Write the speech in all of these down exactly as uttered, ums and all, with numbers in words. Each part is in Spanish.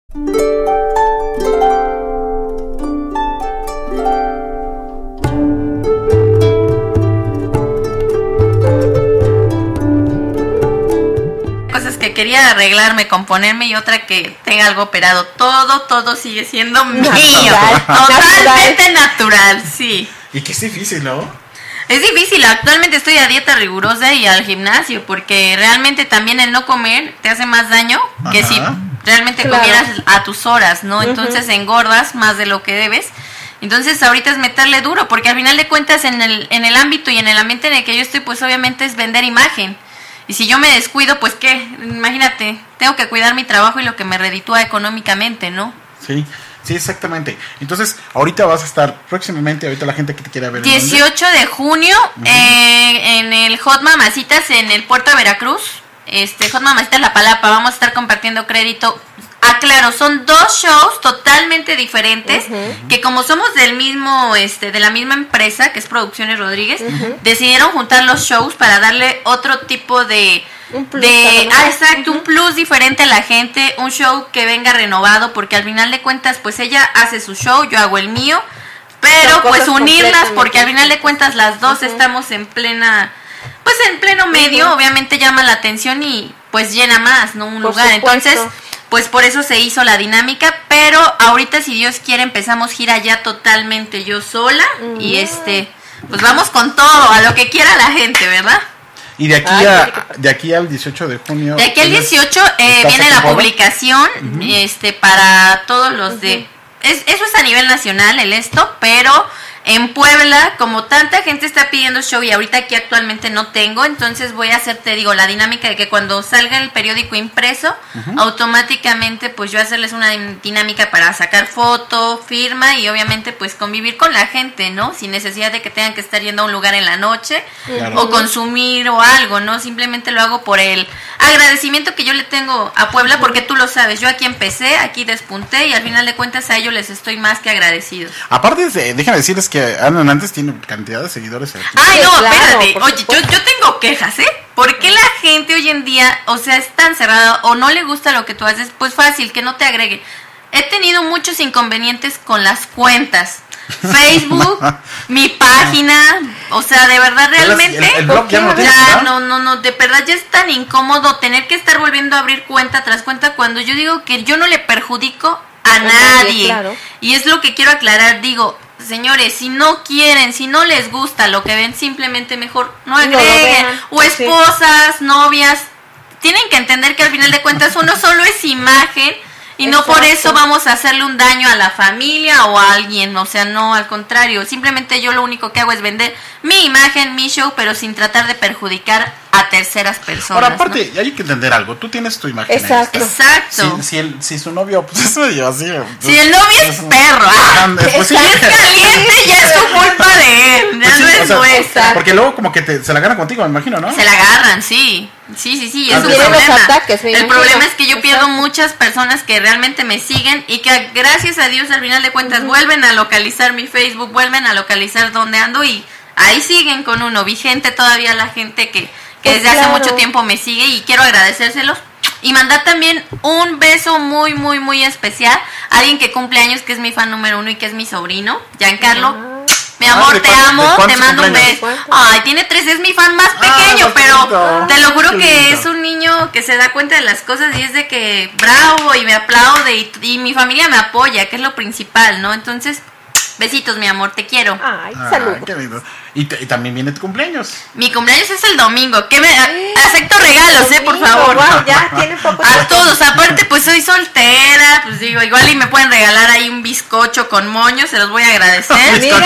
Cosas que quería arreglarme, componerme y otra que tenga algo operado. Todo, todo sigue siendo mío. Natural. Totalmente natural, sí. Y que es difícil, ¿no? Es difícil, actualmente estoy a dieta rigurosa y al gimnasio, porque realmente también el no comer te hace más daño que Ajá. si realmente Claro. comieras a tus horas, ¿no? Ujú. Entonces engordas más de lo que debes. Entonces ahorita es meterle duro, porque al final de cuentas en el, en el ámbito y en el ambiente en el que yo estoy, pues obviamente es vender imagen. Y si yo me descuido, pues qué, imagínate, tengo que cuidar mi trabajo y lo que me reditúa económicamente, ¿no? Sí, sí, exactamente. Entonces, ahorita vas a estar próximamente, ahorita la gente que te quiera ver. ¿en dónde? dieciocho de junio, uh-huh. eh, en el Hot Mamacitas en el puerto de Veracruz. Este, Hot Mamacitas La Palapa, vamos a estar compartiendo crédito. Aclaro, son dos shows totalmente diferentes, uh-huh. que como somos del mismo, este, de la misma empresa, que es Producciones Rodríguez, uh-huh. decidieron juntar los shows para darle otro tipo de... Un plus, de ¿no? ah, exacto, uh-huh. un plus diferente a la gente, un show que venga renovado, porque al final de cuentas, pues ella hace su show, yo hago el mío, pero Son pues cosas unirlas, porque al final de completamente cuentas las dos uh-huh. estamos en plena, pues en pleno medio, uh-huh. obviamente llama la atención y pues llena más, ¿no? Un Por lugar, supuesto. entonces... Pues por eso se hizo la dinámica, pero ahorita si Dios quiere empezamos gira ya totalmente yo sola mm. y este, pues vamos con todo, a lo que quiera la gente, ¿verdad? Y de aquí Ay, a de aquí al dieciocho de junio. De aquí al dieciocho eh, viene la publicación, uh-huh. este, para todos los uh-huh. de, es, eso es a nivel nacional el esto, pero en Puebla, como tanta gente está pidiendo show y ahorita aquí actualmente no tengo, entonces voy a hacer, te digo, la dinámica de que cuando salga el periódico impreso, uh-huh. automáticamente pues yo hacerles una dinámica para sacar foto, firma y obviamente pues convivir con la gente, ¿no? Sin necesidad de que tengan que estar yendo a un lugar en la noche claro. o consumir o algo, ¿no? Simplemente lo hago por el agradecimiento que yo le tengo a Puebla, porque tú lo sabes, yo aquí empecé, aquí despunté y al final de cuentas a ellos les estoy más que agradecidos. Aparte, de, déjame decirles que Ana Hernández tiene cantidad de seguidores aquí. Ay, no, sí, claro, espérate. Oye, yo, yo tengo quejas, ¿eh? ¿Por qué la gente hoy en día, o sea, es tan cerrada o no le gusta lo que tú haces? Pues fácil, que no te agregue. He tenido muchos inconvenientes con las cuentas. Facebook, mi página, o sea, de verdad realmente el, el blog ya no, tienes, ya no, no, no, de verdad ya es tan incómodo tener que estar volviendo a abrir cuenta tras cuenta cuando yo digo que yo no le perjudico a nadie. Claro. Y es lo que quiero aclarar, digo, señores, si no quieren, si no les gusta lo que ven, simplemente mejor no agreguen, no o esposas, sí. novias, tienen que entender que al final de cuentas uno solo es imagen y no Exacto. por eso vamos a hacerle un daño a la familia o a alguien, o sea, no, al contrario, simplemente yo lo único que hago es vender mi imagen, mi show, pero sin tratar de perjudicar a terceras personas. Ahora, aparte, ¿no? hay que entender algo, tú tienes tu imagen. Exacto. Exacto. Si, si, el, si su novio, pues eso yo así. Si el novio es, es perro, ah, pues, si sí. es caliente, ya es su culpa de él, ya pues no sí, es o sea, nuestra. Porque luego como que te, se la gana contigo, me imagino, ¿no? Se la agarran, sí. Sí, sí, sí, es un problema. problema. Ataques, el problema es que yo pierdo muchas personas que realmente me siguen y que gracias a Dios al final de cuentas uh-huh. vuelven a localizar mi Facebook, vuelven a localizar dónde ando y ahí siguen con uno, vigente todavía la gente que, que pues desde claro. hace mucho tiempo me sigue y quiero agradecérselos. Y mandar también un beso muy, muy, muy especial a alguien que cumple años, que es mi fan número uno y que es mi sobrino, Giancarlo. Uh-huh. Mi amor, ah, te amo, te mando un beso. Ay, tiene tres, es mi fan más pequeño, ah, pero lindo. Te lo juro que es un niño que se da cuenta de las cosas y es de que bravo y me aplaude y, y mi familia me apoya, que es lo principal, ¿no? Entonces, besitos, mi amor, te quiero. Ay, salud. Qué lindo. Y, te, y también viene tu cumpleaños. Mi cumpleaños es el domingo. ¿Qué me acepto regalos, eh, por favor? Wow, ya tiene poco a todos. Aparte, pues soy soltera, pues digo, igual y me pueden regalar ahí un bizcocho con moño, se los voy a agradecer. Mira,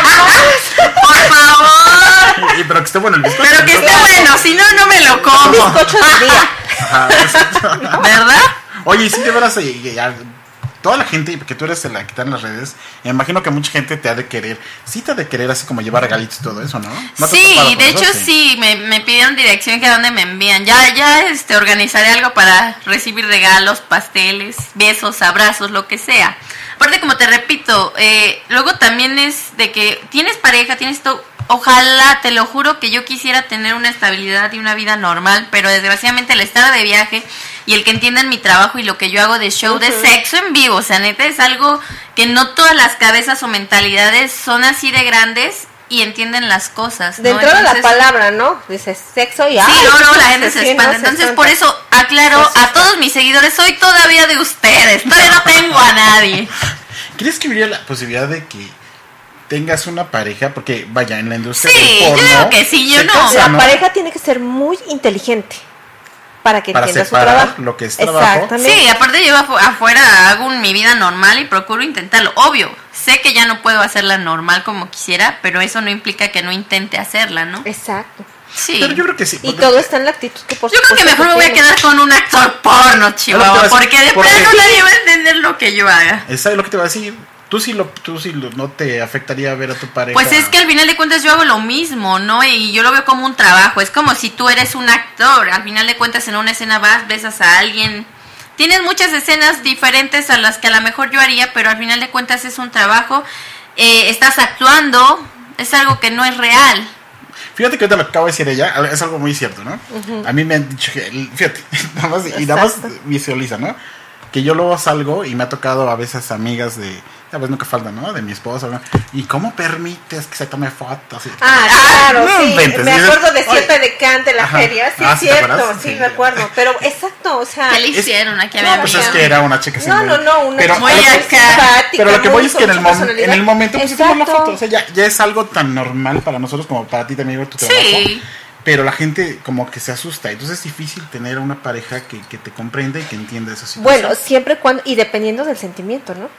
por favor. Y, pero que esté bueno el bizcocho. Pero que esté bueno, si no, no me lo como. Bizcocho del día. Ajá, ¿verdad? Oye, y si de veras, toda la gente que tú eres la que está en las redes, me imagino que mucha gente te ha de querer, sí te ha de querer así como llevar regalitos y todo eso, ¿no? ¿No sí, de hecho eso? sí, me, me pidieron dirección que a dónde me envían. Ya, ya este, organizaré algo para recibir regalos, pasteles, besos, abrazos, lo que sea. Aparte, como te repito, eh, luego también es de que tienes pareja, tienes todo, ojalá, te lo juro que yo quisiera tener una estabilidad y una vida normal, pero desgraciadamente el estar de viaje y el que entiendan mi trabajo y lo que yo hago de show uh-huh. de sexo en vivo, o sea, neta es algo que no todas las cabezas o mentalidades son así de grandes y entienden las cosas, ¿no? De entrada la palabra, ¿no? Dices sexo y sí, ay, no, no, la gente se espanta. Entonces, por eso aclaro pues, a todos mis seguidores, soy todavía de ustedes, todavía no tengo a nadie. ¿Crees que habría la posibilidad de que tengas una pareja? Porque, vaya, en la industria sí, del porno... yo creo que sí, yo no. Casa, la ¿no? pareja tiene que ser muy inteligente para que para entienda su separar trabajo. lo que es trabajo. Sí, aparte yo afu- afuera hago mi vida normal y procuro intentarlo. Obvio, sé que ya no puedo hacerla normal como quisiera, pero eso no implica que no intente hacerla, ¿no? Exacto. Sí. Pero yo creo que sí. Y todo está en la actitud que por Yo creo que mejor me voy a quedar con un actor porno, Chihuahua, porque de porque... plano nadie va a entender lo que yo haga. ¿Sabes lo que te va a decir? Tú sí, lo, tú sí lo, no te afectaría ver a tu pareja. Pues es que al final de cuentas yo hago lo mismo, ¿no? Y yo lo veo como un trabajo. Es como si tú eres un actor. Al final de cuentas en una escena vas, besas a alguien. Tienes muchas escenas diferentes a las que a lo mejor yo haría, pero al final de cuentas es un trabajo. Eh, estás actuando, es algo que no es real. Fíjate que ahorita lo que acabo de decir ella, es algo muy cierto, ¿no? Uh-huh. A mí me han dicho que, fíjate, nada más, y nada más visualiza, ¿no? Que yo luego salgo y me ha tocado a veces amigas de, ya ves, nunca falta, ¿no? De mi esposa, ¿no? ¿Y cómo permites que se tome fotos? Ah, claro, no, sí, inventes, me dices, acuerdo de siempre de Cante la ajá. feria, sí, ah, es ¿sí cierto, sí, sí, me acuerdo, pero exacto, o sea... ¿Qué le hicieron? Aquí no, había Pues es que era una chica No, no, no, una pero, chica muy acá. Pero lo que voy es que en el, mom- en el momento pues exacto. la foto, o sea, ya, ya es algo tan normal para nosotros como para ti también ver tu trabajo. Sí. Pero la gente como que se asusta, entonces es difícil tener una pareja que, que te comprenda y que entienda esa situación. Bueno, siempre cuando, y dependiendo del sentimiento, ¿no?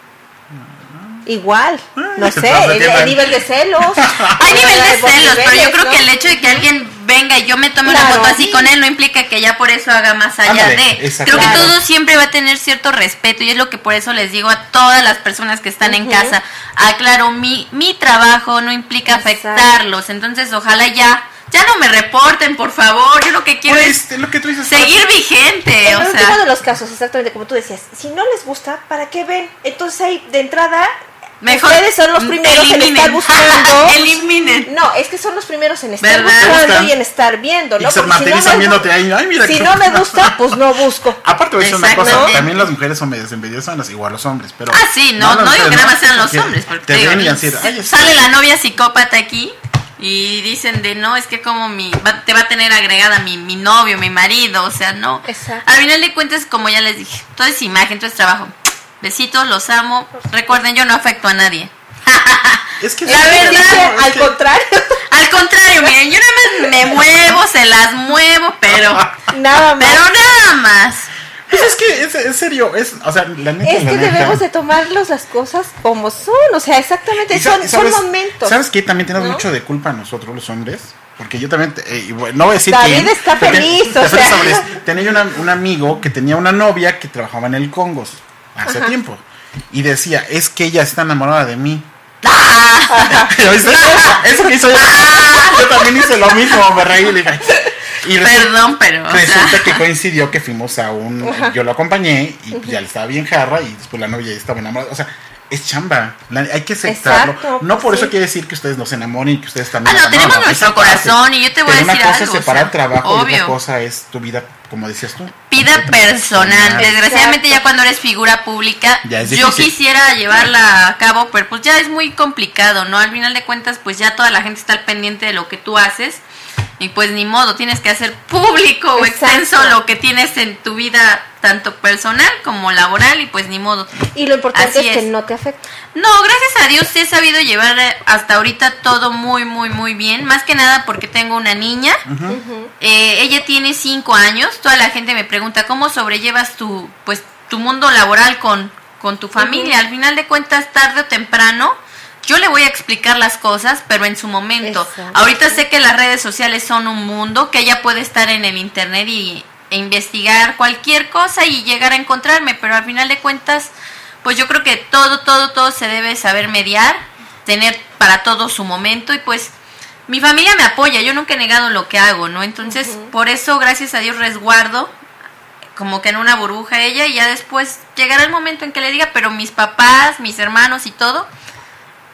Igual, no sé, el, el nivel de celos. Hay nivel de celos, pero yo creo ¿no? que el hecho de que alguien venga y yo me tome claro, una foto así sí. con él no implica que ya por eso haga más allá Ándale, de. Creo que claro. todo siempre va a tener cierto respeto y es lo que por eso les digo a todas las personas que están uh-huh. en casa. Aclaro, mi, mi trabajo no implica Exacto. afectarlos, entonces ojalá ya... Ya no me reporten, por favor. Yo lo que quiero pues, es lo que tú dices, seguir vigente. En o el sea. último de los casos, exactamente como tú decías, si no les gusta, ¿para qué ven? Entonces ahí de entrada, mejor ustedes son los primeros eliminen. en estar buscando. Eliminen. No, es que son los primeros en estar ¿verdad? buscando y en estar viendo, ¿no? Y se martirizan si no viéndote ahí. Ay, mira si que... no me gusta, pues no busco. Aparte de eso, una cosa, también las mujeres son medias envidiosas, igual los hombres. Pero ah, sí, no, no, no digo que nada más sean los hombres. Porque te digo, ven y decir, ay, sale la novia psicópata aquí. Y dicen de no, es que como mi va, te va a tener agregada mi, mi novio, mi marido, o sea, no. Exacto. Al final de cuentas, como ya les dije, todo es imagen, todo es trabajo. Besitos, los amo. Recuerden, yo no afecto a nadie. Es que la verdad, es al que... contrario. Al contrario, miren, yo nada más me muevo, se las muevo, pero nada más. Pero nada más. Pues es que, es, en serio, es, o sea, la neta, es la que neta, debemos de tomarlos las cosas como son, o sea, exactamente, son, sabes, son momentos. ¿Sabes qué? También tenemos ¿no? mucho de culpa nosotros los hombres, porque yo también, eh, y bueno, no voy a decir David quién, está feliz, ten, o sea. Feliz, tenía una, un amigo que tenía una novia que trabajaba en el Congos hace Ajá. tiempo, y decía, es que ella está enamorada de mí. Eso, eso que hizo yo, yo también hice lo mismo, me reí, le dije, y resulta, Perdón, pero resulta o sea. que coincidió que fuimos a un uh-huh. yo lo acompañé y uh-huh. ya le estaba bien jarra y después la novia ya estaba enamorada, o sea, es chamba, la, hay que aceptarlo. Exacto, no por sí. eso quiere decir que ustedes no se enamoren y que ustedes también. Ah, no, tenemos no, nuestro corazón y yo te voy pero a decir una cosa algo, es separar o sea, trabajo obvio. y otra cosa es tu vida, como decías tú. Vida personal. Desgraciadamente Exacto. ya cuando eres figura pública, yo quisiera llevarla a cabo, pero pues ya es muy complicado, ¿no? Al final de cuentas, pues ya toda la gente está al pendiente de lo que tú haces. Y pues ni modo, tienes que hacer público o extenso lo que tienes en tu vida, tanto personal como laboral, y pues ni modo. Y lo importante Así es que es. no te afecta. No, gracias a Dios he sabido llevar hasta ahorita todo muy, muy, muy bien. Más que nada porque tengo una niña. Uh-huh. Uh-huh. Eh, ella tiene cinco años. Toda la gente me pregunta, ¿cómo sobrellevas tu, pues, tu mundo laboral con, con tu familia? Uh-huh. Al final de cuentas, tarde o temprano, yo le voy a explicar las cosas, pero en su momento. Exacto. Ahorita sé que las redes sociales son un mundo, que ella puede estar en el internet y e investigar cualquier cosa y llegar a encontrarme, pero al final de cuentas, pues yo creo que todo, todo, todo se debe saber mediar, tener para todo su momento, y pues mi familia me apoya, yo nunca he negado lo que hago, ¿no? Entonces, uh-huh. por eso, gracias a Dios, resguardo como que en una burbuja ella, y ya después llegará el momento en que le diga, pero mis papás, mis hermanos y todo,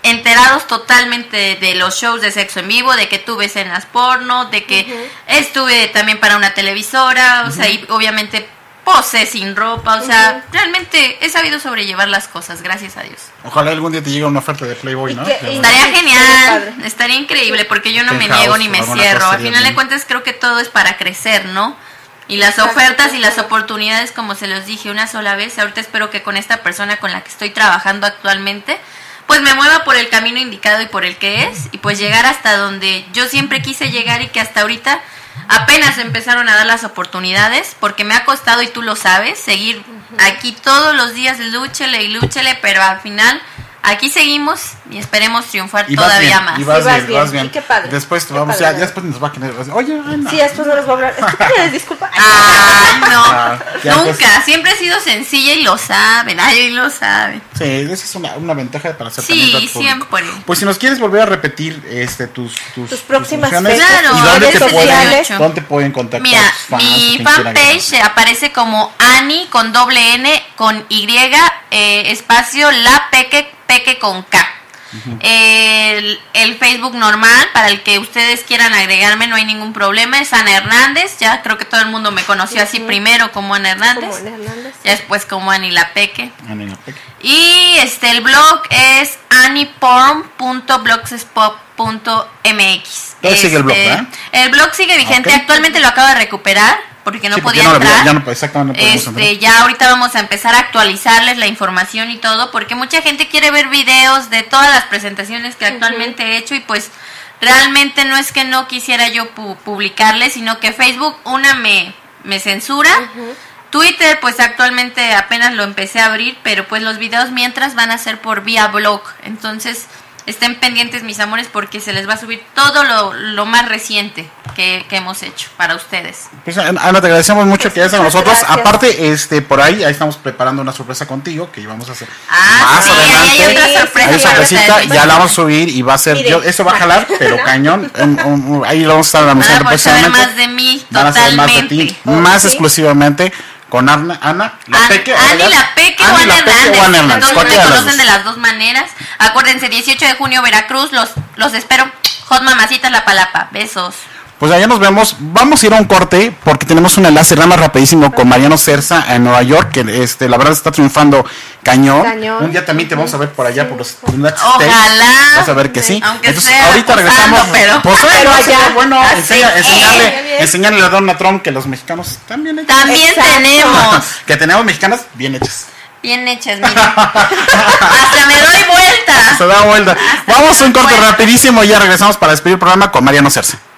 enterados totalmente de, de los shows de sexo en vivo, de que tuve escenas porno, de que uh-huh. estuve también para una televisora, o uh-huh. sea, y obviamente posé sin ropa, o sea, uh-huh. realmente he sabido sobrellevar las cosas, gracias a Dios. Ojalá algún día te llegue una oferta de Playboy, ¿no? Que, estaría genial, estaría increíble, porque yo no me niego ni me cierro. Al final de cuentas creo que todo es para crecer, ¿no? Y las ofertas y las oportunidades, como se los dije una sola vez, ahorita espero que con esta persona con la que estoy trabajando actualmente, pues me mueva por el camino indicado y por el que es, y pues llegar hasta donde yo siempre quise llegar y que hasta ahorita apenas empezaron a dar las oportunidades, porque me ha costado, y tú lo sabes, seguir aquí todos los días, lúchele y lúchele, pero al final aquí seguimos y esperemos triunfar y todavía bien, más. Y vas, y vas bien, bien, vas bien. Y qué padre. Después qué vamos, padre, ya, ya después nos va a querer. Oye, Ana. Sí, después no les voy a hablar. ¿Tienes disculpa? Ay, no. Ah, Nunca. Pues, siempre he sido sencilla y lo saben. Ay, lo saben. Sí, esa es una, una ventaja para hacer sí, también siempre. Pues si nos quieres volver a repetir este tus tus, tus próximas tus fechas, claro, y dónde te sociales. pueden dónde pueden contactar. Mira, fans, mi fanpage aparece como Ani con doble N con Y eh, espacio la peque peque con K. Uh-huh. el, el Facebook normal, para el que ustedes quieran agregarme, no hay ningún problema, es Ana Hernández. Ya creo que todo el mundo me conoció así uh-huh. primero como Ana Hernández, como Ana Hernández sí. Ya después como Ani la Peque. Ani la Peque. Y este el blog es aniporn punto blogspot punto m x. Este, sigue el blog, ¿eh? El blog sigue vigente, okay. Actualmente lo acabo de recuperar porque no sí, podía porque entrar. Ya no, exactamente no este, entrar. Ya ahorita vamos a empezar a actualizarles la información y todo, porque mucha gente quiere ver videos de todas las presentaciones que actualmente uh-huh. he hecho, y pues realmente no es que no quisiera yo pu- publicarles, sino que Facebook una me, me censura. Uh-huh. Twitter pues actualmente apenas lo empecé a abrir, pero pues los videos mientras van a ser por vía blog, entonces estén pendientes, mis amores, porque se les va a subir todo lo, lo más reciente que, que hemos hecho para ustedes. Pues, Ana, te agradecemos mucho pues que estés con nosotros. Gracias. Aparte, este por ahí, ahí estamos preparando una sorpresa contigo que íbamos a hacer ah, más sí, adelante. Hay otra sorpresa. Hay sorpresita, ya la vamos a subir y va a ser, yo, esto va a jalar, pero cañón. Um, um, ahí lo vamos a estar anunciando próximamente. Van a saber más de mí, van totalmente. a saber más de ti, okay. más exclusivamente. Con Ana, Ana la An, Peque, Ani la Peque o Ana Hernández. O Ana Hernández. Todos me conocen de las dos maneras. Acuérdense, dieciocho de junio, Veracruz. Los, los espero. Hot Mamacitas La Palapa. Besos. Pues allá nos vemos. Vamos a ir a un corte porque tenemos un enlace nada más rapidísimo con Mariano Cerza en Nueva York, que este la verdad está triunfando cañón. cañón. Un día también te vamos a ver por allá sí. por los United Ojalá. States. Vas a ver que sí. Aunque Entonces sea ahorita posando, regresamos. Pero, pues, pero allá. Bueno, así enseña, es. enseñarle, enseñarle a Donald Trump que los mexicanos también hechos. También Exacto. tenemos. Que tenemos mexicanas bien hechas. Bien hechas, mira. Hasta me doy vuelta. Se da vuelta. Hasta Vamos a un corte vuelta. rapidísimo y ya regresamos para despedir el programa con Mariano Cerza.